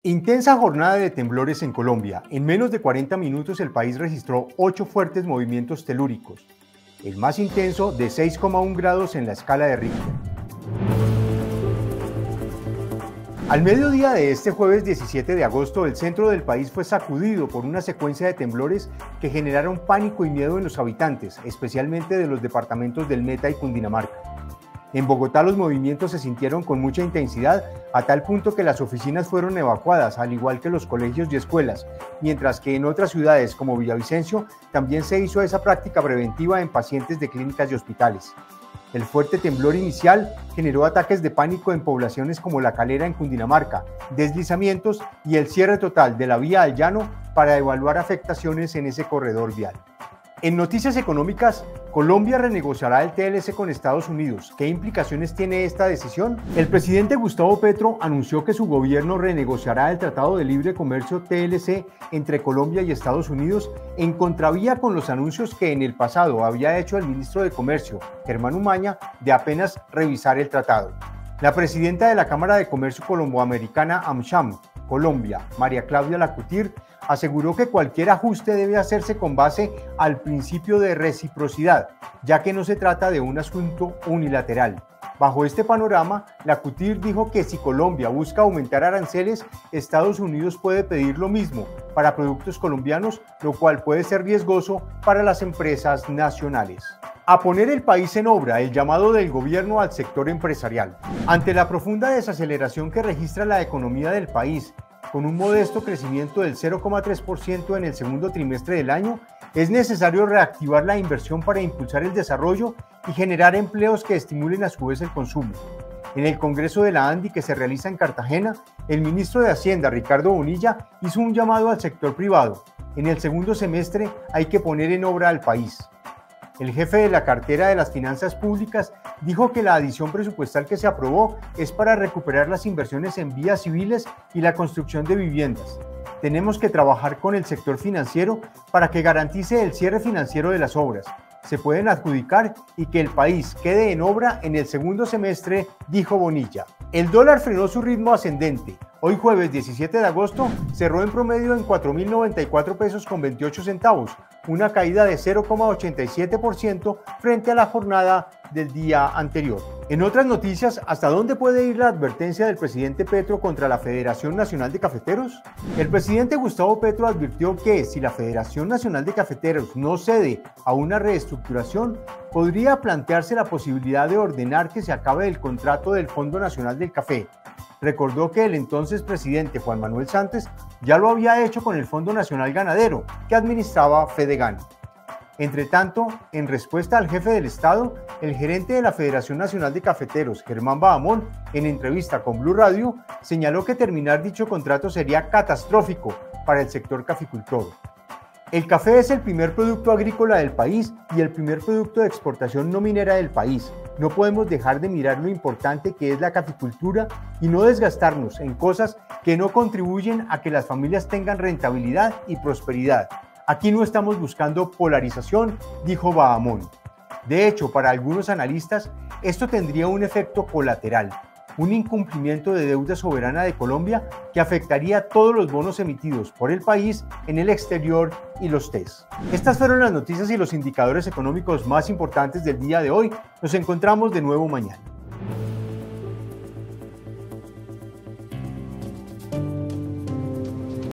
Intensa jornada de temblores en Colombia. En menos de 40 minutos el país registró 8 fuertes movimientos telúricos, el más intenso de 6,1 grados en la escala de Richter. Al mediodía de este jueves 17 de agosto, el centro del país fue sacudido por una secuencia de temblores que generaron pánico y miedo en los habitantes, especialmente de los departamentos del Meta y Cundinamarca. En Bogotá los movimientos se sintieron con mucha intensidad, a tal punto que las oficinas fueron evacuadas, al igual que los colegios y escuelas, mientras que en otras ciudades como Villavicencio también se hizo esa práctica preventiva en pacientes de clínicas y hospitales. El fuerte temblor inicial generó ataques de pánico en poblaciones como La Calera en Cundinamarca, deslizamientos y el cierre total de la vía al llano para evaluar afectaciones en ese corredor vial. En noticias económicas, Colombia renegociará el TLC con Estados Unidos. ¿Qué implicaciones tiene esta decisión? El presidente Gustavo Petro anunció que su gobierno renegociará el Tratado de Libre Comercio TLC entre Colombia y Estados Unidos en contravía con los anuncios que en el pasado había hecho el ministro de Comercio, Germán Umaña, de apenas revisar el tratado. La presidenta de la Cámara de Comercio Colomboamericana AmCham, Colombia, María Claudia Lacutir, aseguró que cualquier ajuste debe hacerse con base al principio de reciprocidad, ya que no se trata de un asunto unilateral. Bajo este panorama, Lacutir dijo que si Colombia busca aumentar aranceles, Estados Unidos puede pedir lo mismo para productos colombianos, lo cual puede ser riesgoso para las empresas nacionales. A poner el país en obra, el llamado del gobierno al sector empresarial. Ante la profunda desaceleración que registra la economía del país, con un modesto crecimiento del 0,3% en el segundo trimestre del año, es necesario reactivar la inversión para impulsar el desarrollo y generar empleos que estimulen a su vez el consumo. En el Congreso de la ANDI que se realiza en Cartagena, el ministro de Hacienda, Ricardo Bonilla, hizo un llamado al sector privado. En el segundo semestre hay que poner en obra al país. El jefe de la cartera de las finanzas públicas dijo que la adición presupuestal que se aprobó es para recuperar las inversiones en vías civiles y la construcción de viviendas. Tenemos que trabajar con el sector financiero para que garantice el cierre financiero de las obras. Se pueden adjudicar y que el país quede en obra en el segundo semestre, dijo Bonilla. El dólar frenó su ritmo ascendente. Hoy jueves 17 de agosto cerró en promedio en 4.094 pesos con 28 centavos, una caída de 0,87% frente a la jornada del día anterior. En otras noticias, ¿hasta dónde puede ir la advertencia del presidente Petro contra la Federación Nacional de Cafeteros? El presidente Gustavo Petro advirtió que si la Federación Nacional de Cafeteros no cede a una reestructuración, podría plantearse la posibilidad de ordenar que se acabe el contrato del Fondo Nacional del Café. Recordó que el entonces presidente Juan Manuel Santos ya lo había hecho con el Fondo Nacional Ganadero, que administraba Fedegan. Entre tanto, en respuesta al jefe del Estado, el gerente de la Federación Nacional de Cafeteros, Germán Bahamón, en entrevista con Blue Radio, señaló que terminar dicho contrato sería catastrófico para el sector caficultor. El café es el primer producto agrícola del país y el primer producto de exportación no minera del país. No podemos dejar de mirar lo importante que es la caficultura y no desgastarnos en cosas que no contribuyen a que las familias tengan rentabilidad y prosperidad. Aquí no estamos buscando polarización, dijo Bahamón. De hecho, para algunos analistas, esto tendría un efecto colateral, un incumplimiento de deuda soberana de Colombia que afectaría a todos los bonos emitidos por el país en el exterior y los TES. Estas fueron las noticias y los indicadores económicos más importantes del día de hoy. Nos encontramos de nuevo mañana.